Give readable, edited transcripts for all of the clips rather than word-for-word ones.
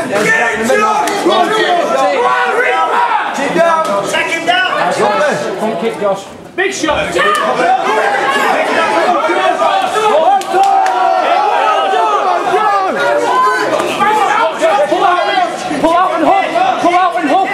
Second down! Come kick, Josh. Big shot! Pull out and hook! Pull out and hook!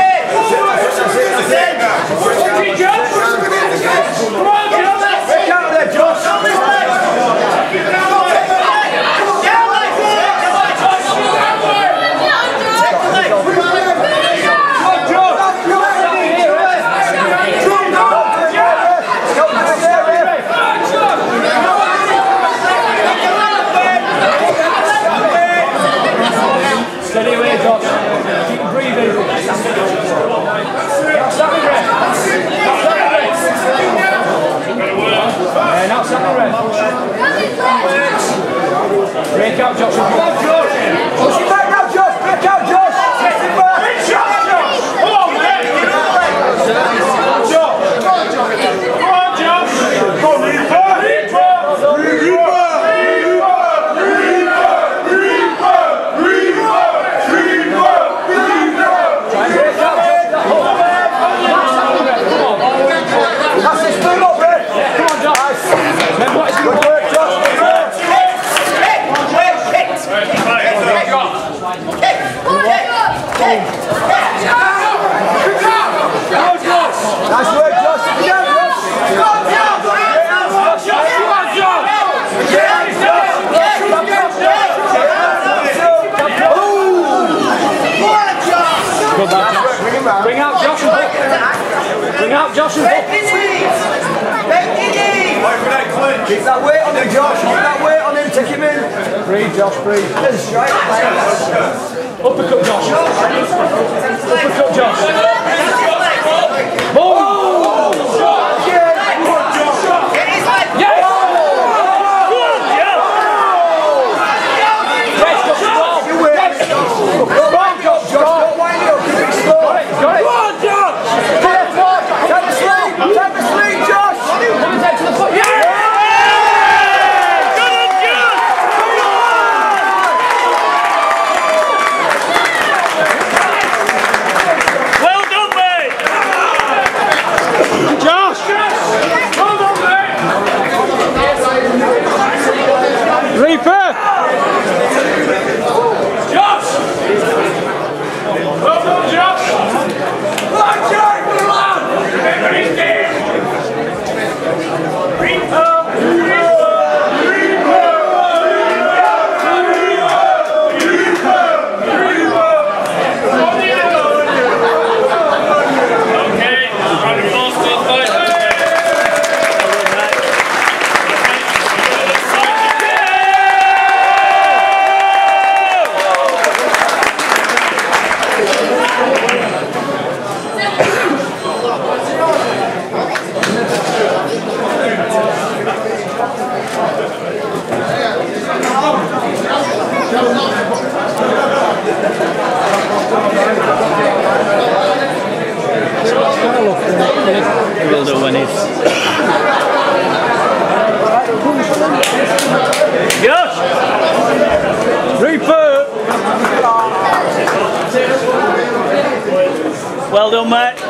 Steady away, Josh. Keep breathing. Now Sammy Red. Break out, Josh. Come on, Josh. Push it back now, Josh. Break out, Josh. Big shot, Josh. Come on, man. Josh. Come on, Josh. Go, Reaper. Nice work, Josh. Bring out Josh and Hook. Bring out Josh and Hook. Keep that weight on him, Josh. Keep that weight on him. Take him in. Breathe, Josh, breathe. Uppercut, Josh. Uppercut, Josh. Boom! Reaper! Josh! Well done, Josh! Come on, Josh! Come on! Reaper! Will do when it's Josh! Reaper! well done, mate.